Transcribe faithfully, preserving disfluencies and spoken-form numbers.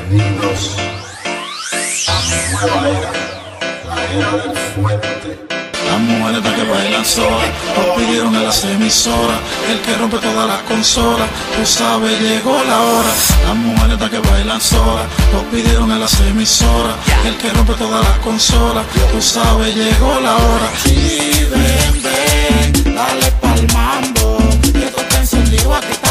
Bienvenidos a mi nueva era, la era del fuerte. Las mujeres que bailan solas, nos pidieron en las emisoras, el que rompe todas las consolas, tú sabes, llegó la hora. Las mujeres que bailan solas, nos pidieron en las emisoras, el que rompe todas las consolas, tú sabes, llegó la hora. Y ven, ven, dale pa'l mambo, que esto está encendido aquí.